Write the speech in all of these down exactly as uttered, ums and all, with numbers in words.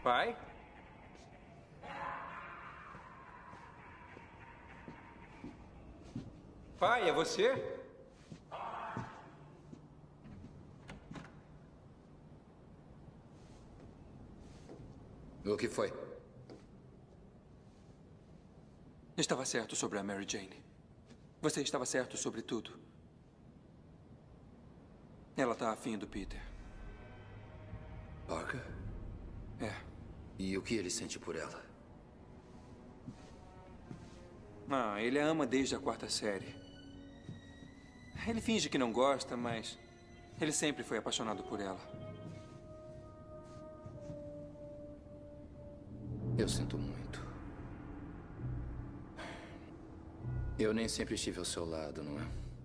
Pai? Pai, é você? O que foi? Estava certo sobre a Mary Jane. Você estava certo sobre tudo. Ela está afim do Peter. Parker? É. E o que ele sente por ela? Ah, ele a ama desde a quarta série. Ele finge que não gosta, mas ele sempre foi apaixonado por ela. Eu sinto muito. Eu nem sempre estive ao seu lado, não é?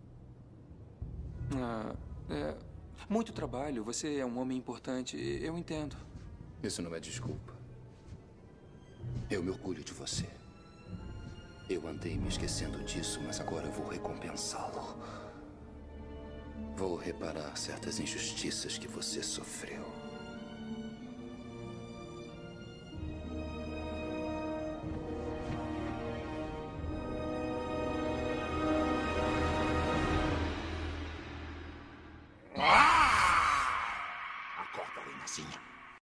Ah, é... Muito trabalho. Você é um homem importante. Eu entendo. Isso não é desculpa. Eu me orgulho de você. Eu andei me esquecendo disso, mas agora eu vou recompensá-lo. Vou reparar certas injustiças que você sofreu.